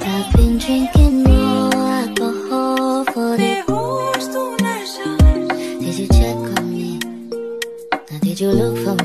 I've been drinking more alcohol for the Did you check on me? Now did you look for